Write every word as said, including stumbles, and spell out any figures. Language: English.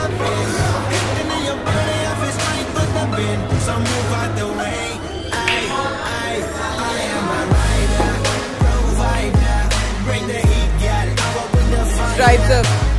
So move out the way. I, I, I am a rider, provider. Bring the heat, girl. I walk with the fire. Stripes up.